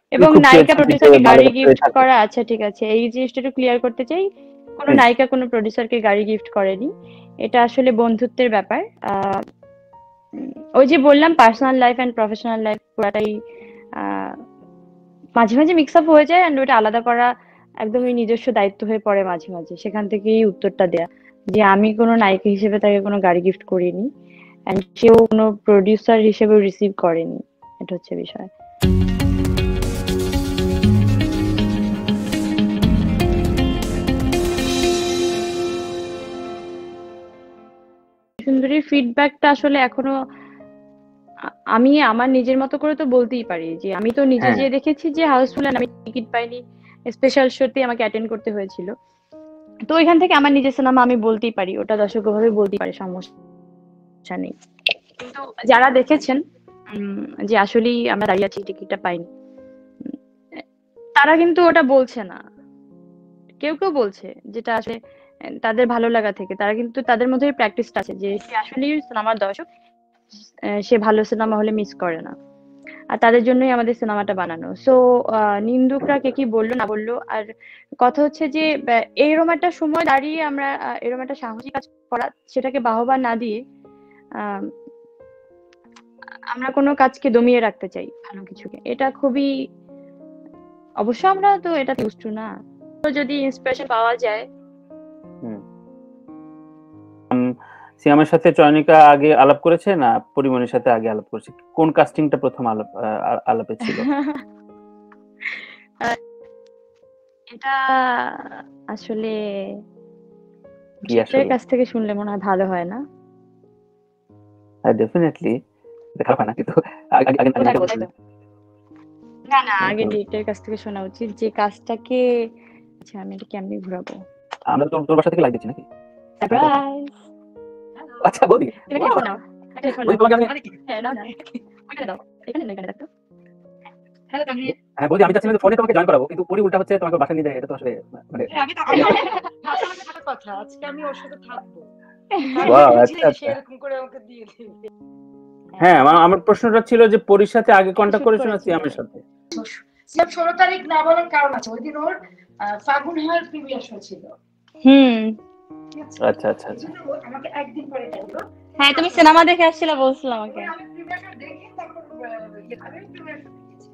তুমি এবং খুব নায়িকা চেয়েছো যে প্রডিউসারকে ভালো গাড়ি একটা গিফট থাকে। করা, আচ্ছা ঠিক আছে, এই জিনিসটা একটু ক্লিয়ার করতে চাই। কোনো Please। নায়িকা কোনো প্রডিউসারকে গাড়ি গিফট করেনি, এটা আসলে বন্ধুত্বের ব্যাপার। ওই যে বললাম personal life and professional life পুরাটাই আহ, মাঝে মাঝে মিক্স আপ হয়ে যায়, অ্যান্ড ওটা আলাদা করা একদমই নিজস্ব দায়িত্ব হয়ে পড়ে মাঝে মাঝে। সেখান থেকেই উত্তরটা দেয়া যে আমি কোনো নায়িকা হিসেবে তাকে কোনো গাড়ি গিফট করিনি, অ্যান্ড সেও কোনো প্রডিউসার হিসেবেও রিসিভ করেনি। এটা হচ্ছে বিষয়। সুন্দরীর ফিডব্যাকটা আসলে এখনো আমি আমার নিজের মতো করে তো বলতেই পারি যে আমি তো নিজে হ্যাঁ যেয়ে দেখেছি যে হাউসফুল, আমি টিকিট পাইনি, স্পেশাল শোতে আমাকে অ্যাটেন্ড করতে হয়েছিল। তো ওইখান থেকে আমার নিজের সিনেমা আমি বলতেই পারি, ওটা দর্শক ভাবে বলতেই পারে, সমস্যা নেই। কিন্তু যারা দেখেছেন যে আসলেই আমরা দাঁড়িয়ে আছি, টিকিটটা পাইনি, উম, তারা কিন্তু ওটা বলছে না। কেউ কেউ বলছে যেটা আসলে তাদের ভালো লাগা থেকে, তারা কিন্তু তাদের মধ্যে প্র্যাকটিসটা আছে যে সে আসলেই সিনেমার দর্শক, সে ভালো সিনেমা হলে মিস করে না। আর তাদের জন্যই আমাদের সিনেমাটা বানানো। সো নিন্দুকরা কে কি বললো না বললো, আর কথা হচ্ছে যে এরকম একটা সময় দাঁড়িয়ে আমরা এরকম একটা সাহসী কাজ করা, সেটাকে বাহবা না দিয়ে আহ, আমরা কোনো কাজকে দমিয়ে রাখতে চাই, ভালো কিছুকে, এটা খুবই, অবশ্য আমরা তো এটা ইউজ টু না, তো যদি ইন্সপিরেশন পাওয়া যায়। হুম। সিয়ামের সাথে চয়নিকা আগে আলাপ করেছে না পরিমণির সাথে আগে আলাপ করেছে? কোন কাস্টিংটা প্রথম আলাপে ছিল? এটা আসলে কি ডিরেক্টরের আসলে? কাছ থেকে শুনলে মনে হয় ভালো হয় না? ডেফিনেটলি খারাপ হয় না, কিন্তু আগে আগে আগে কোথায় নায়িকা কোথায় বললেন। তো, না না, আগে কিন্তু ডিরেক্টরের কাছ থেকে শোনা উচিত যে কাজটাকে। আচ্ছা আমি এটা কেমনি ঘুরাবো? আমরা তো তোর বাসা থেকে লাইভ দিচ্ছি নাকি? হ্যাঁ বল। সারপ্রাইজ। আচ্ছা বলি। তুমি একটা হেডফোন নাও, একটা হেডফোন বলি নাও। তোমাকে আমি। হ্যাঁ নাও না, ওইখানে দাও, এখানে না, এখানে রাখতো। হ্যালো তানভীর। হ্যাঁ বলি, আমি চাচ্ছিলাম যে ফোনে তোমাকে জয়েন করাবো, কিন্তু পরি উল্টা হচ্ছে তোমাকে বাসা নিয়ে যায়, এটা তো আসলে মানে। আমি তো ভাবলাম যে ভালো কথা, আজকে আমি ওর সাথে থাকবো। আমি ওয়াও, বুঝি আচ্ছা যে সে আচ্ছা। এরকম করে আমাকে দিয়ে দিবে। হ্যাঁ, আমার প্রশ্নটা ছিল যে পরির সাথে আগে কন্টাক্ট শুট করেছো না করেছিল। সিয়ামের সাথে? সিয়াম 16 তারিখ না বলার কারণ আছে, ওই দিন ওর ফাগুন হার প্রিমিয়ার শো ছিল। হুম। ঠিক আছে, আচ্ছা আচ্ছা এই আচ্ছা। জন্য ও আমাকে একদিন পরে বললো। হ্যাঁ তুমি সিনেমা দেখে আসছিলে বলছিল আমাকে। আমি প্রিমিয়ার শো দেখি, তারপর আমি প্রিমিয়ার শো দেখেছি।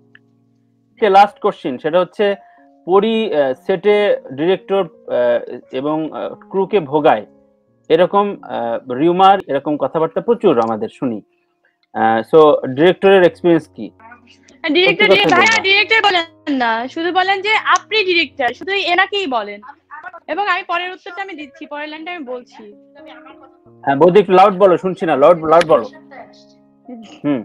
লাস্ট কোশ্চেন, সেটা হচ্ছে পরি সেটে ডিরেক্টর এবং ক্রুকে ভোগায় এরকম রিউমার, এরকম কথাবার্তা প্রচুর আমাদের শুনি। সো ডিরেক্টরের এক্সপিরিয়েন্স কি? সত্যি ডিরেক্টর কথাই ভাইয়া বলবা। ডিরেক্টর বলেন না, শুধু বলেন যে আপনি ডিরেক্টর, শুধু এনাকেই বলেন। এবং আমি পরের উত্তরটা আমি দিচ্ছি, পরের লাইনটা আমি বলছি। আমি আমার কথা বলতে হ্যাঁ বৌদি, একটু লাউড বলো, শুনছি না, লাউড লাউড বলো। 7:30 আসছে। হুম,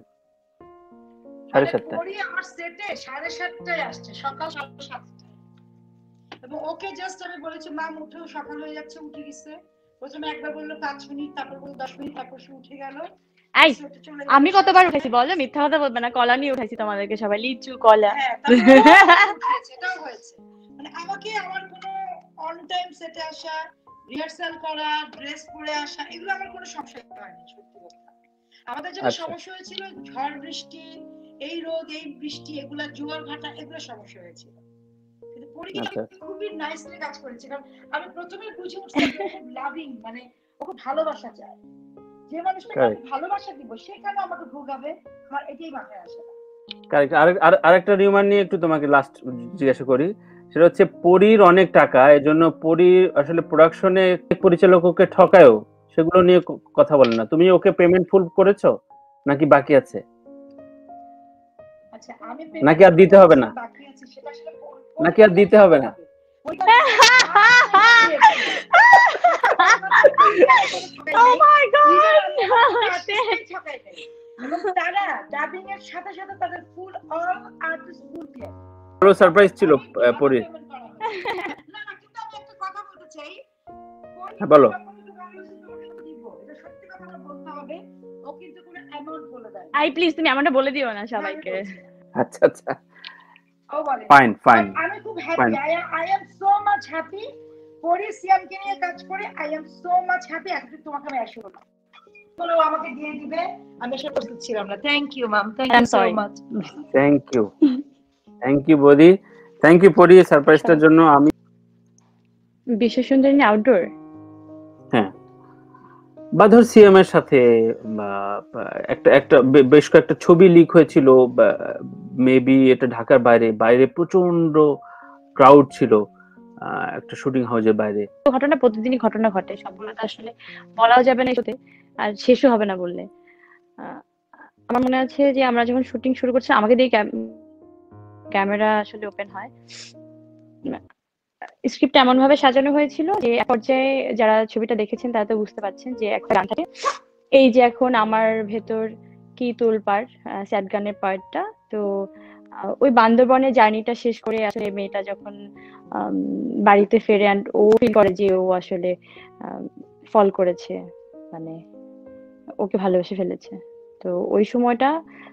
মানে 7:30। পরি আমার সেটে 7:30 আসছে, সকাল 7:30। এবং ওকে জাস্ট আমি বলেছি ম্যাম উঠেও সকাল হয়ে যাচ্ছে, উঠে গেছে। প্রথমে একবার বললো 5 মিনিট, তারপর বললো 10 মিনিট, তারপর সে উঠে গেল। এই আমি কতবার উঠেছি বলো, মিথ্যা কথা বলবে না, কলা নিয়ে উঠাইছি তোমাদেরকে সবাই, লিচু কলা। হ্যাঁ, তারপর উঠেছে, এটাও হয়েছে। মানে আমাকে আমার কোনো অন টাইম সেটে আসা, রিহার্সাল করা, ড্রেস পরে আসা, এগুলো আমার কোনো সমস্যা হয়নি, সত্যি কথা। আমাদের যেটা আচ্ছা সমস্যা হয়েছিল ঝড় বৃষ্টি, এই রোদ এই বৃষ্টি, এগুলা জোয়ার ভাটা, এগুলো সমস্যা হয়েছিল। কিন্তু পরীক্ষা আচ্ছা। খুবই নাইসলি কাজ করেছে, কারণ আমি প্রথমে বুঝে উঠছি যে ও খুব লাভিং, মানে ও খুব ভালোবাসা চায়। যে মানুষটাকে আমি ভালোবাসা দিব সে কেন আমাকে ভোগাবে, আমার এটাই মাথায় আসে না। কারেক্ট। আরেকটা রিউমার নিয়ে একটু তোমাকে লাস্ট জিজ্ঞাসা করি, সেটা হচ্ছে পরির অনেক টাকা, এজন্য পরির আসলে প্রোডাকশনে পরিচালক ওকে ঠকায়ও, সেগুলো নিয়ে কথা বলে না। তুমি ওকে পেমেন্ট ফুল করেছো নাকি বাকি আছে? আচ্ছা আমি নাকি আর দিতে হবে না? বাকি আছে সেটা আসলে নাকি আর দিতে হবে না? Oh my god! তারা ডাবিং এর সাথে সাথে তাদের full all artist full clear. বড় সারপ্রাইজ ছিল পরির। না না, কিন্তু আমি একটা কথা বলতে চাই, হ্যাঁ বলো। এটা সত্যি কথা বলতে হবে, ও কিন্তু কোনো অ্যামাউন্ট বলে দেয়। আই প্লিজ তুমি আমারটা বলে দিও না সবাইকে। আচ্ছা আচ্ছা, ও বলে ফাইন ফাইন। আমি খুব happy, I am so much happy. Pori সিয়ামকে নিয়ে কাজ করে I am so much happy. এখন তোমাকে আমি অ্যাসিওর করব, বলো আমাকে দিয়ে দিবে, আমি এসে প্রস্তুত ছিলাম না। Thank you ma'am, thank you so much. Thank you. Thank you Bodi, thank you Pori সারপ্রাইজটার জন্য। আমি বিশ্ব সুন্দরী আউটডোর, হ্যাঁ, বা ধর সিএম এর সাথে একটা একটা বেশ কয়েকটা ছবি লিক হয়েছিল, মেবি এটা ঢাকার বাইরে, বাইরে প্রচন্ড ক্রাউড ছিল একটা শুটিং হাউসের বাইরে। ঘটনা প্রতিদিনই ঘটনা ঘটে, সবগুলো তো আসলে বলাও যাবে না এসতে, আর শেষও হবে না বললে। আমার মনে আছে যে আমরা যখন শুটিং শুরু করছি আমাকে দিয়ে ক্যামেরা আসলে ওপেন হয়, স্ক্রিপ্ট এমন ভাবে সাজানো হয়েছিল যে এক পর্যায়ে যারা ছবিটা দেখেছেন তারা তো বুঝতে পারছেন যে একটা গান থাকে, এই যে এখন আমার ভেতর কি তোলপাড়, স্যাড গানের পার্টটা। তো ওই বান্দরবনের জার্নিটা শেষ করে আসলে মেয়েটা যখন বাড়িতে ফেরে and ও ফিল করে যে ও আসলে ফল করেছে, মানে ওকে ভালোবেসে ফেলেছে। তো ওই সময়টা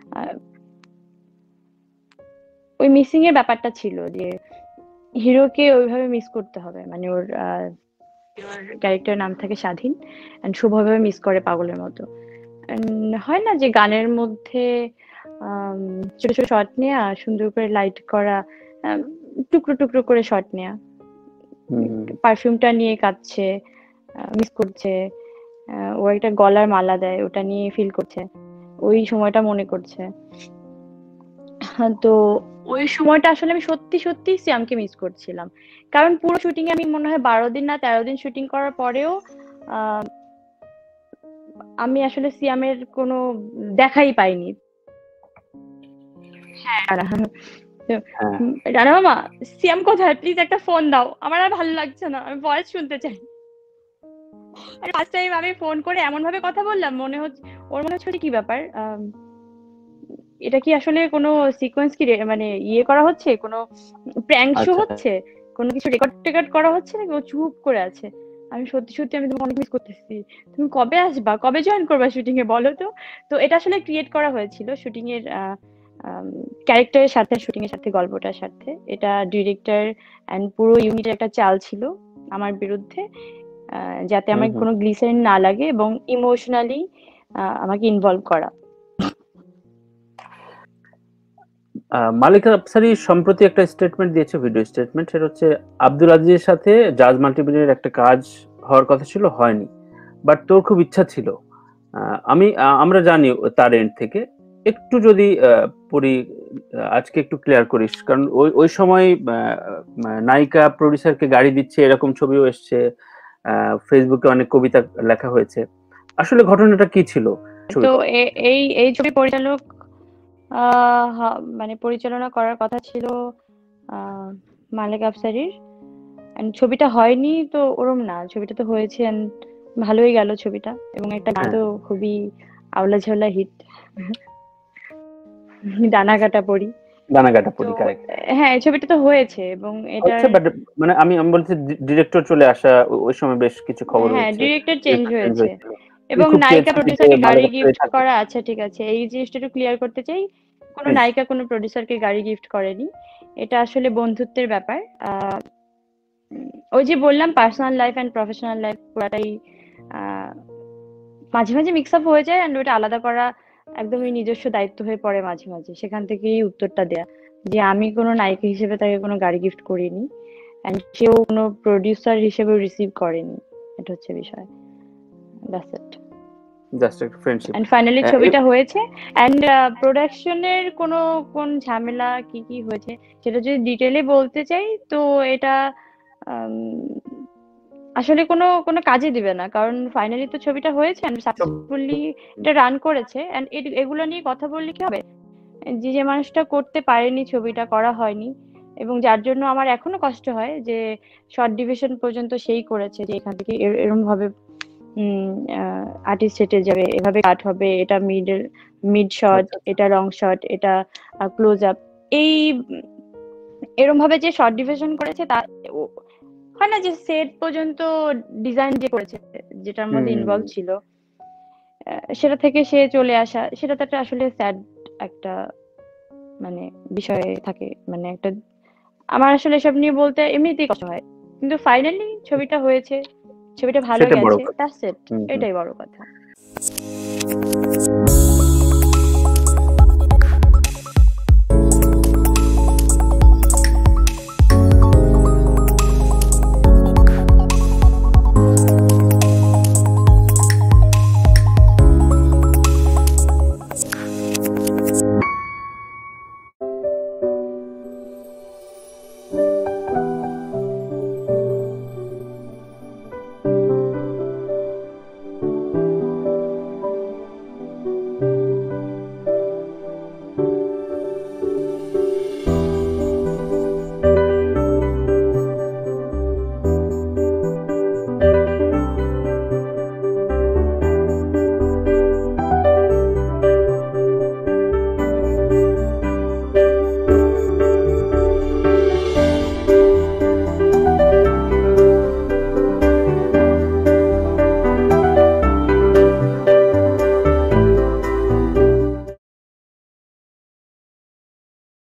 ওই মিসিং এর ব্যাপারটা ছিল যে হিরোকে ওইভাবে মিস করতে হবে, মানে ওর ক্যারেক্টারের নাম থাকে স্বাধীন, এন্ড শুভভাবে মিস করে পাগলের মতো। হয় না যে গানের মধ্যে ছোট ছোট শট নেওয়া, সুন্দর করে লাইট করা, টুকরো টুকরো করে শট নেওয়া, পারফিউমটা নিয়ে কাঁদছে, মিস করছে, ও একটা গলার মালা দেয় ওটা নিয়ে ফিল করছে, ওই সময়টা মনে করছে। তো ওই সময়টা আসলে আমি সত্যি সত্যি সিয়ামকে মিস করছিলাম, কারণ পুরো শুটিং এ আমি মনে হয় 12 দিন না 13 দিন শুটিং করার পরেও আমি আসলে সিয়ামের কোনো দেখাই পাইনি। হ্যাঁ রানা মামা, সিয়াম কোথায়, প্লিজ একটা ফোন দাও, আমার আর ভালো লাগছে না, আমি ভয়েস শুনতে চাই। ফার্স্ট টাইম আমি ফোন করে এমন ভাবে কথা বললাম, ওর মনে হচ্ছে কি ব্যাপার, এটা কি আসলে কোনো সিকোয়েন্স কি মানে ইয়ে করা হচ্ছে, কোনো প্র্যাঙ্ক শো হচ্ছে, কোনো কিছু রেকর্ড করা হচ্ছে নাকি? ও চুপ করে আছে। আমি সত্যি সত্যি আমি তোমাকে অনেক মিস করতেছি, তুমি কবে আসবা, কবে জয়েন করবা শুটিং এ বলো তো। তো এটা আসলে ক্রিয়েট করা হয়েছিল শুটিং এর ক্যারেক্টারের সাথে, শুটিং এর সাথে, গল্পটার সাথে। এটা ডিরেক্টর এন্ড পুরো ইউনিটের একটা চাল ছিল আমার বিরুদ্ধে, যাতে আমার কোনো গ্লিসারিন না লাগে এবং ইমোশনালি আমাকে ইনভলভ করা। মালিকা আফসারী সম্প্রতি একটা স্টেটমেন্ট দিয়েছে, ভিডিও স্টেটমেন্ট, সেটা হচ্ছে আব্দুল আজিজের সাথে জাজ মাল্টিমিডিয়ার একটা কাজ হওয়ার কথা ছিল, হয়নি, বাট তোর খুব ইচ্ছা ছিল। আমরা জানি তার এন্ড থেকে, একটু যদি পড়ি আজকে একটু ক্লিয়ার করিস, কারণ ওই সময় নায়িকা প্রডিউসারকে গাড়ি দিচ্ছে এরকম ছবিও এসছে, ফেসবুকে অনেক কবিতা লেখা হয়েছে, আসলে ঘটনাটা কি ছিল? তো এই ছবি পরিচালক মানে পরিচালনা করার কথা ছিল মালিক আফসারির, ছবিটা হয়নি তো ওরম না, ছবিটা তো হয়েছে ভালোই গেল ছবিটা, এবং একটা গান তো খুবই আওলা ঝোলা হিট, ডানাকাটা পড়ি। হ্যাঁ ছবিটা তো হয়েছে, এবং এটা মানে আমি বলছি ডিরেক্টর চলে আসা, ওই সময় বেশ কিছু খবর হয়েছে। হ্যাঁ ডিরেক্টর চেঞ্জ হয়েছে এবং নায়িকা প্রডিউসারকে গাড়ি গিফট করা, আচ্ছা ঠিক আছে এই জিনিসটা একটু ক্লিয়ার করতে চাই, কোনো নায়িকা কোনো প্রডিউসারকে গাড়ি গিফট করেনি, এটা আসলে বন্ধুত্বের ব্যাপার। ওই যে বললাম personal life and professional life পুরাটাই মাঝে মাঝে মিক্স আপ হয়ে যায়, এন্ড ওটা আলাদা করা একদমই নিজস্ব দায়িত্ব হয়ে পড়ে মাঝে মাঝে, সেখান থেকেই উত্তরটা দেয়া যে আমি কোনো নায়িকা হিসেবে তাকে কোনো গাড়ি গিফট করিনি, এন্ড সেও কোনো প্রডিউসার হিসেবে রিসিভ করেনি, এটা হচ্ছে বিষয়। দ্যাটস ইট, জাস্ট একটা ফ্রেন্ডশিপ। এন্ড ফাইনালি ছবিটা হয়েছে, এন্ড প্রোডাকশনের কোন ঝামেলা কি কি হয়েছে সেটা যদি ডিটেইলে বলতে চাই, তো এটা আসলে কোনো কাজে দিবে না, কারণ ফাইনালি তো ছবিটা হয়েছে এন্ড সাকসেসফুলি এটা রান করেছে, এন্ড এগুলো নিয়ে কথা বললে কি হবে, যে মানুষটা করতে পারেনি, ছবিটা করা হয়নি, এবং যার জন্য আমার এখনো কষ্ট হয় যে শর্ট ডিভিশন পর্যন্ত সেই করেছে, যে এখান থেকে এরকম ভাবে আর্টিস্ট হেঁটে যাবে, এভাবে কাট হবে, এটা মিড শট, এটা লং শট, এটা ক্লোজ আপ, এই এরকম ভাবে যে শর্ট ডিভিশন করেছে, তা হয় না যে সেট পর্যন্ত ডিজাইন যে করেছে, যেটার মধ্যে ইনভলভ ছিল, সেটা থেকে সে চলে আসা, সেটা তো একটা আসলে স্যাড একটা মানে বিষয় থাকে, মানে একটা আমার আসলে এসব নিয়ে বলতে এমনিতেই কষ্ট হয়, কিন্তু ফাইনালি ছবিটা হয়েছে, ছবিটা ভালো গেছে, দ্যাটস ইট, এটাই বড় কথা।